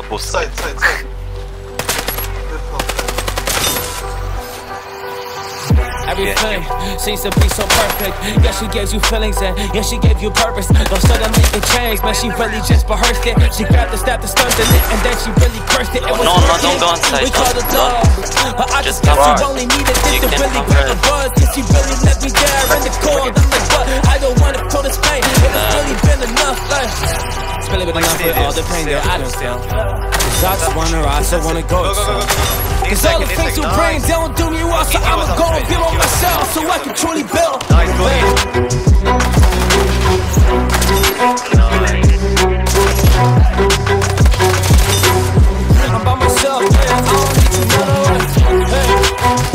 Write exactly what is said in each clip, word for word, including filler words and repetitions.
Both side, side, side. Everything yeah. seems to be so perfect. Yeah, she gives you feelings and yeah, she gave you purpose. Don't suddenly it changed, man, she really just rehearsed it. She grabbed the staff to stun it and then she really cursed it. It was no, no, don't go inside. We called it love, but I just guess you only needed this to really grab the buzz. Cause she really let me there in the cold. I'm like, what? I don't wanna pull this pain. It has really been enough, like it's really been enough with all the pain that I don't feel. Cause I just wanna ride, so wanna go. Cause all the things you bring, they don't do me well, so I'ma go and build on myself so I can truly build. I'm by myself, man, I don't need you none of it.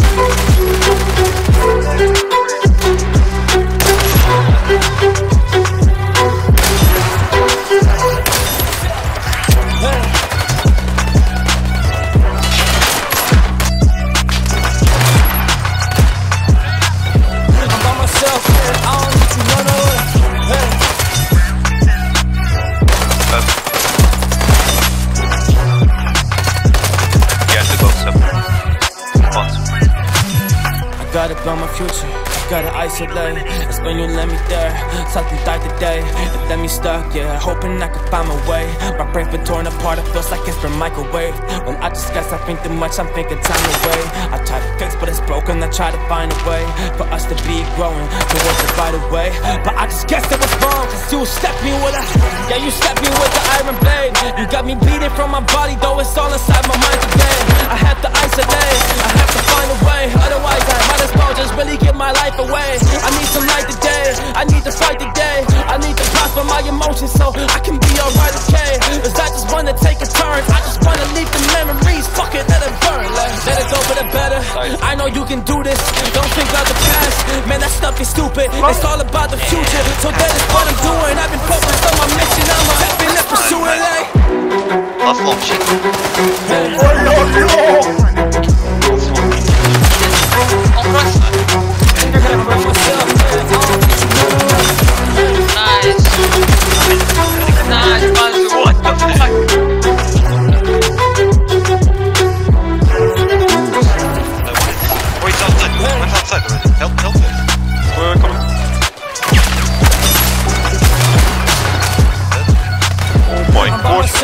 Gotta build my future, gotta isolate. It's when you let me there, something died today. It let me stuck, yeah, hoping I could find my way. My brain's been torn apart, it feels like it's been microwaved. When I just guess I think too much, I'm thinking time away. I try to fix but it's broken, I try to find a way for us to be growing towards the right way. But I just guess it was wrong, cause you stepped me with a, yeah, you stepped me with the iron blade. You got me beating from my body, though it's all inside my mind today. I have to isolate, I have to find a way, otherwise I might as well just really give my life away. I need some light today, I need to fight today. I need to prosper my emotions so I can be alright, okay? Cause I just wanna take a turn, I just wanna leave the memories, fuck it, let it burn. Let it go for the better, I know you can do this. Don't think about the past, man, that stuff is stupid. It's all about the future, so that is what I'm doing. I've been focused on my mission, I'm a happy and pursuing it. Love launching.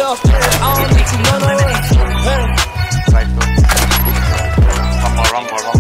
I don't need to know no way. One more, one more, one more.